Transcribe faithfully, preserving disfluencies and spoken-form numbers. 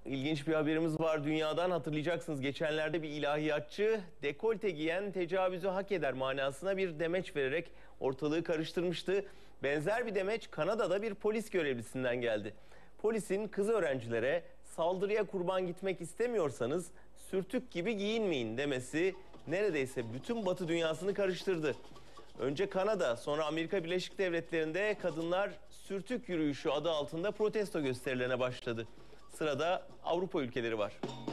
İlginç bir haberimiz var dünyadan. Hatırlayacaksınız, geçenlerde bir ilahiyatçı dekolte giyen tecavüzü hak eder manasına bir demeç vererek ortalığı karıştırmıştı. Benzer bir demeç Kanada'da bir polis görevlisinden geldi. Polisin kız öğrencilere saldırıya kurban gitmek istemiyorsanız sürtük gibi giyinmeyin demesi neredeyse bütün Batı dünyasını karıştırdı. Önce Kanada, sonra Amerika Birleşik Devletleri'nde kadınlar sürtük yürüyüşü adı altında protesto gösterilerine başladı. Sırada Avrupa ülkeleri var.